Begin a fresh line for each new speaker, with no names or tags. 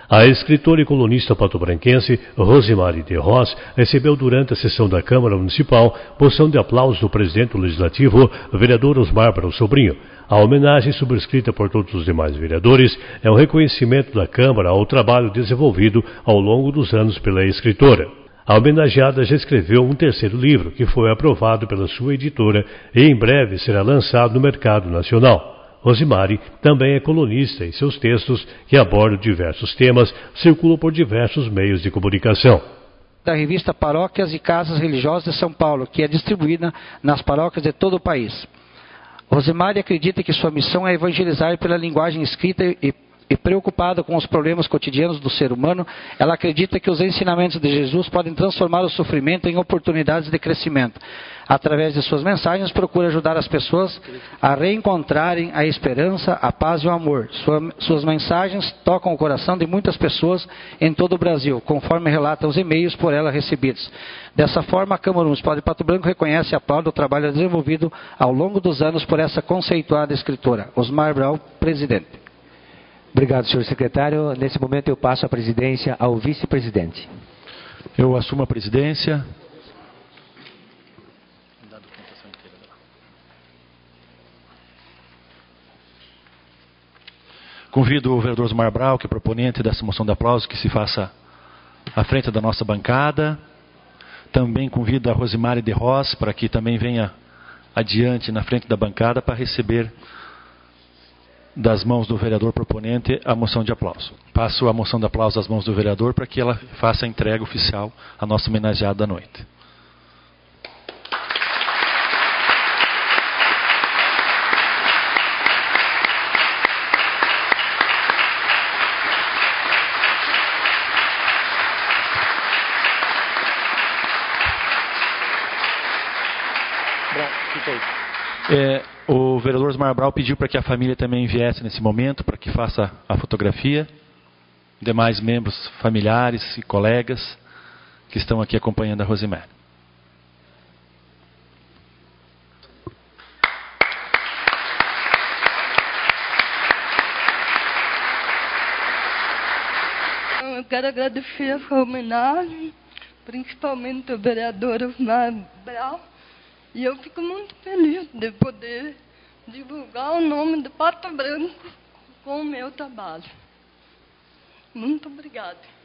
A escritora e colunista patobranquense Rosemary de Ross recebeu durante a sessão da Câmara Municipal moção de aplauso do presidente do Legislativo, vereador Osmar Abrão Sobrinho. A homenagem, subscrita por todos os demais vereadores, é um reconhecimento da Câmara ao trabalho desenvolvido ao longo dos anos pela escritora. A homenageada já escreveu um terceiro livro, que foi aprovado pela sua editora e em breve será lançado no mercado nacional. Rosemary também é colunista e seus textos, que abordam diversos temas, circulam por diversos meios de comunicação.
Da revista Paróquias e Casas Religiosas de São Paulo, que é distribuída nas paróquias de todo o país. Rosemary acredita que sua missão é evangelizar pela linguagem escrita e preocupada com os problemas cotidianos do ser humano, ela acredita que os ensinamentos de Jesus podem transformar o sofrimento em oportunidades de crescimento. Através de suas mensagens, procura ajudar as pessoas a reencontrarem a esperança, a paz e o amor. Suas mensagens tocam o coração de muitas pessoas em todo o Brasil, conforme relatam os e-mails por ela recebidos. Dessa forma, a Câmara Municipal de Pato Branco reconhece e aplaude o trabalho desenvolvido ao longo dos anos por essa conceituada escritora. Osmar Abrão, presidente.
Obrigado, senhor secretário. Nesse momento eu passo a presidência ao vice-presidente.
Eu assumo a presidência. Convido o vereador Osmar Abrão, que é proponente dessa moção de aplauso, que se faça à frente da nossa bancada. Também convido a Rosemary de Ross para que também venha adiante na frente da bancada para receber das mãos do vereador proponente a moção de aplauso. Passo a moção de aplauso às mãos do vereador para que ela faça a entrega oficial à nossa homenageada da noite. O vereador Osmar Abrão pediu para que a família também viesse nesse momento, para que faça a fotografia. Demais membros familiares e colegas que estão aqui acompanhando a Rosemary.
Eu quero agradecer essa homenagem, principalmente ao vereador Osmar Abrão. E eu fico muito feliz de poder divulgar o nome de Pato Branco com o meu trabalho. Muito obrigada.